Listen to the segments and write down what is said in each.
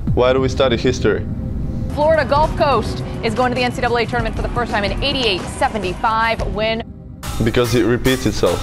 Why do we study history? Florida Gulf Coast is going to the NCAA tournament for the first time in 88-75 win. Because it repeats itself.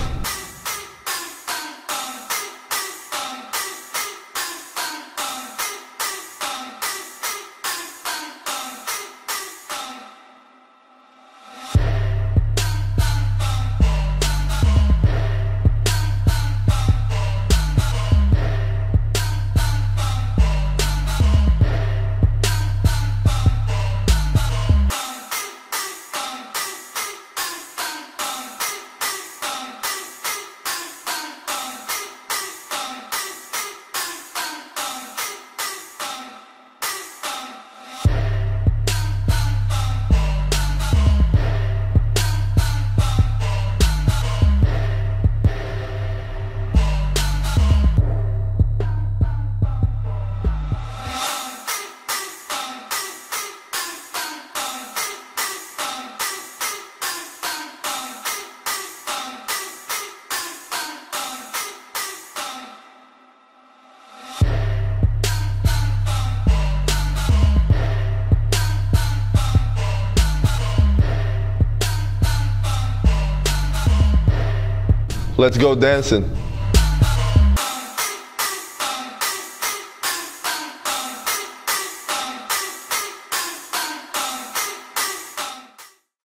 Let's go dancing.